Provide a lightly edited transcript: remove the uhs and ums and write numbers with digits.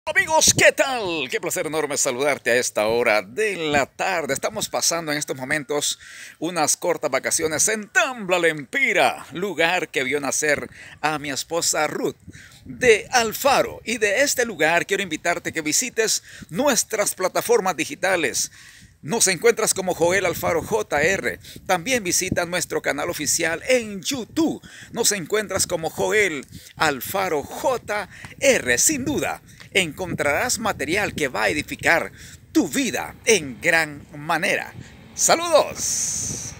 Amigos, ¿qué tal? Qué placer enorme saludarte a esta hora de la tarde. Estamos pasando en estos momentos unas cortas vacaciones en Tambla Lempira, lugar que vio nacer a mi esposa Ruth de Alfaro. Y de este lugar quiero invitarte a que visites nuestras plataformas digitales. Nos encuentras como Joel Alfaro JR. También visita nuestro canal oficial en YouTube. Nos encuentras como Joel Alfaro JR. Sin duda, encontrarás material que va a edificar tu vida en gran manera. ¡Saludos!